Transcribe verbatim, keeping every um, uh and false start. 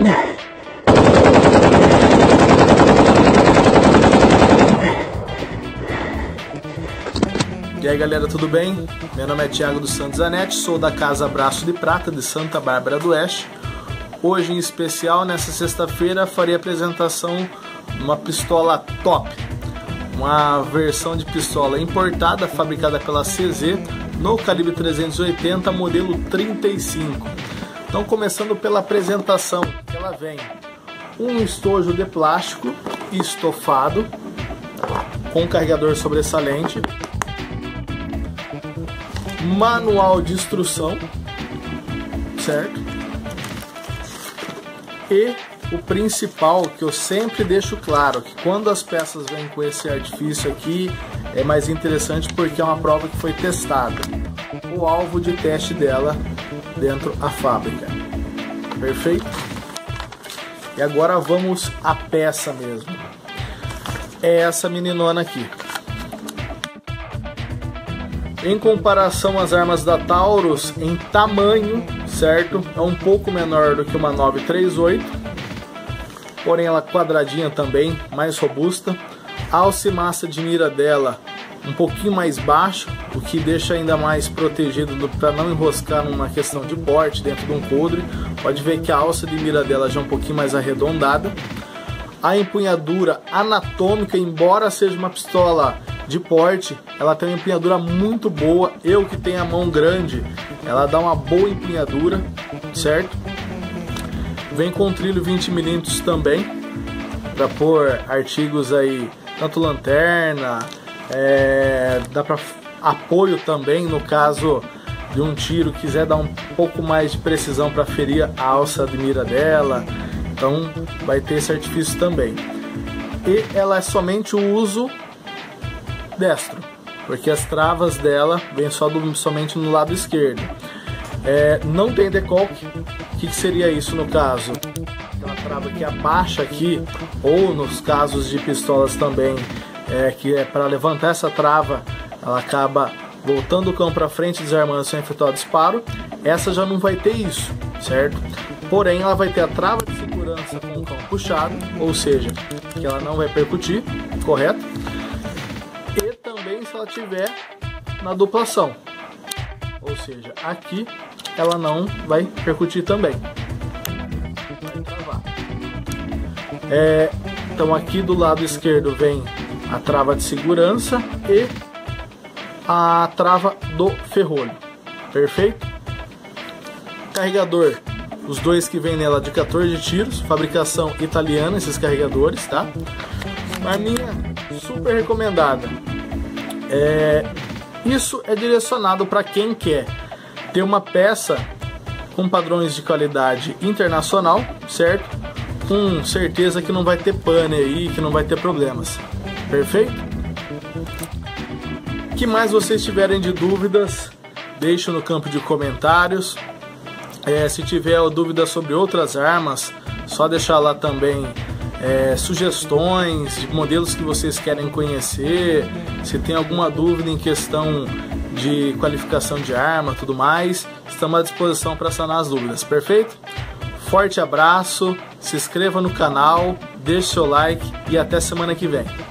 E aí galera, tudo bem? Meu nome é Thiago dos Santos Zanetti, sou da Casa Braço de Prata de Santa Bárbara do Oeste. Hoje em especial, nessa sexta-feira, farei a apresentação de uma pistola top, uma versão de pistola importada, fabricada pela C Z, no calibre trezentos e oitenta, modelo trinta e cinco. Então, começando pela apresentação, que ela vem um estojo de plástico estofado, com carregador sobressalente, manual de instrução, certo? E o principal, que eu sempre deixo claro, que quando as peças vêm com esse artifício aqui, é mais interessante porque é uma prova que foi testada. O alvo de teste dela dentro da fábrica. Perfeito? E agora vamos à peça mesmo. É essa meninona aqui. Em comparação às armas da Taurus, em tamanho, certo? É um pouco menor do que uma nove três oito, porém ela quadradinha também, mais robusta. A alça e massa de mira dela um pouquinho mais baixa, o que deixa ainda mais protegido para não enroscar numa questão de porte dentro de um coldre. Pode ver que a alça de mira dela já é um pouquinho mais arredondada. A empunhadura anatômica, embora seja uma pistola de porte, ela tem uma empunhadura muito boa. Eu que tenho a mão grande, ela dá uma boa empunhadura, certo? Vem com trilho vinte milímetros também, para pôr artigos aí, tanto lanterna, é, dá para apoio também, no caso de um tiro, quiser dar um pouco mais de precisão para ferir a alça de mira dela, então vai ter esse artifício também. E ela é somente o uso destro, porque as travas dela vêm só do, somente no lado esquerdo. É, não tem decalque. O que, que seria isso no caso? Aquela trava que abaixa aqui, ou nos casos de pistolas também, é, que é para levantar essa trava, ela acaba voltando o cão para frente, desarmando sem efetuar o disparo. Essa já não vai ter isso, certo? Porém, ela vai ter a trava de segurança com o cão puxado, ou seja, que ela não vai percutir, correto? Se ela tiver na duplação, ou seja, aqui ela não vai percutir também, vai travar. É, então aqui do lado esquerdo vem a trava de segurança e a trava do ferrolho, perfeito? Carregador, os dois que vem nela de quatorze tiros, fabricação italiana, esses carregadores, tá? Arminha super recomendada. É, isso é direcionado para quem quer ter uma peça com padrões de qualidade internacional, certo? Com certeza que não vai ter pane aí, que não vai ter problemas. Perfeito? O que mais vocês tiverem de dúvidas, deixem no campo de comentários. É, se tiver dúvida sobre outras armas, só deixar lá também. É, sugestões de modelos que vocês querem conhecer, se tem alguma dúvida em questão de qualificação de arma, tudo mais, estamos à disposição para sanar as dúvidas, perfeito? Forte abraço, se inscreva no canal, deixe seu like e até semana que vem.